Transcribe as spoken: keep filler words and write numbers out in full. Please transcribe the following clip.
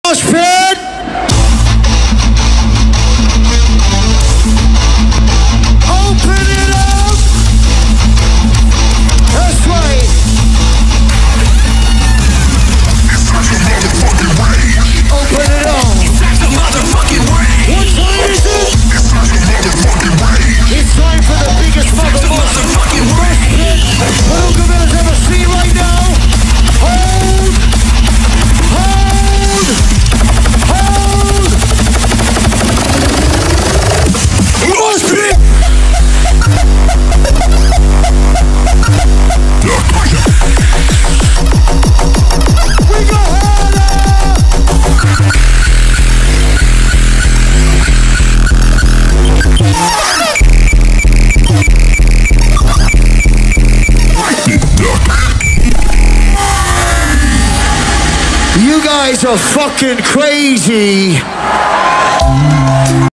mosh pit. Open it up. That's right. It's such a motherfucking rage. Open it up. It's such a motherfucking rage. What time is it? It's such a motherfucking rage. It's time for the biggest motherfucking mosh pit Parookaville has ever seen right now. Hold. Hold. Hold. Mosh pit. We go harder. You guys are fucking crazy.